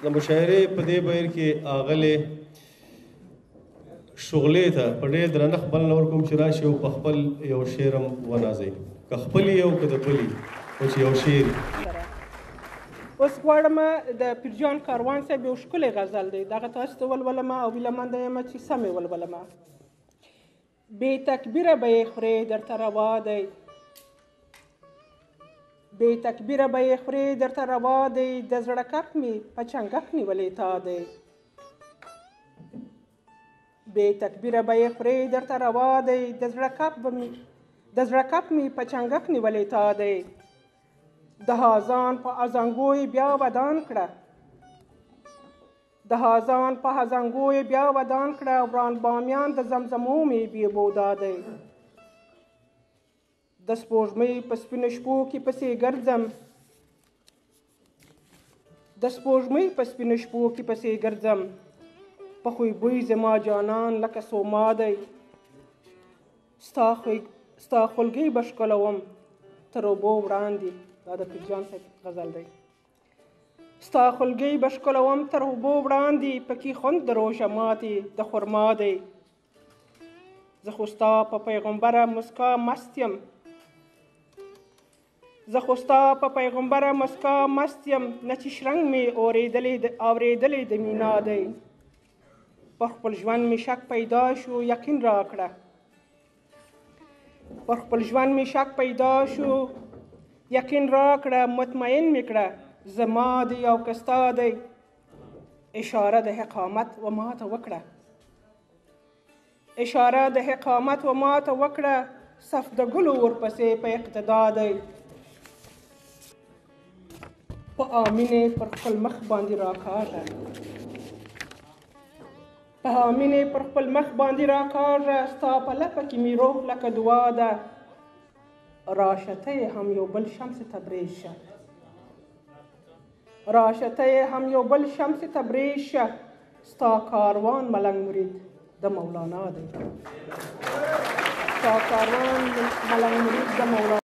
د مشاعرې په دې بهیر کې اغلې شغلې ته په ډېر درنښت بلنه ورکوم چې راشي او په خپل یو شعر هم ونازوي، که خپل یې او که د بل یې، خو چې یو شعر اوس غواړم د پیرجان کاروان صاحب یو ښکلی غزل دی، دغه تاسو ته ولولمه او هیله منده یم چې سم یې ولولمه. بې تکبیره به یې خورې درته روا دی، بې تکبیره به یې خورې درته روا دی، د زړه کپ مې په چنګښ نیولی تا دی. بې تکبیره به یې خورې درته روا دی، د زړه کپ مې په چنګښ نیولی تا دی. د هازان په ازانګو یې بیا ودان کړه، د هازان په ازانګو یې بیا ودان کړه، وران بامیان د زمزمو مې بې بودا دی. د سپوږمۍ په سپینو شپو کې پسې ګرځم، د سپوږمۍ په سپینو شپو کې پسې ګرځم، په خوی بوی زما جانان لکه سوما دی. ستا خولګۍ به ښکلوم تر اوبو وړاندې، دا د پیرجان صاحب غزل دی. ستا خولګۍ به ښکلوم تر اوبو وړاندې، پکې خوند د روژه ماتې د خرما دی. زه خو ستا په پیغمبره مسکا مست یم، زه خو ستا په پیغمبره مسکا مست یم، نه چې شرنګ مې اورېدلی د مینا دی. پر خپل ژوند مې شک پیدا شو یقین راکړه، پر خپل ژوند مې شک پیدا شو یقین راکړه، مطمئن مې کړه زما دی او که ستا دی. اشاره د حقامت و ماته وکړه، اشاره د حقامت و ماته وکړه، صف د ګلو ورپسې په اقتدا دی. په آمینې پر خپل مخ باندې راکاږه، په آمینې پر خپل مخ باندې راکاږه، ستا په لپه کې مې روح لکه دعا ده. راشته هم یو بل شمس تبریز شه، راشته هم یو بل شمس تبریز شه، ستا کاروان ملنګ مرید د مولانا دی، ستا کاروان ملنګ مرید د مولانا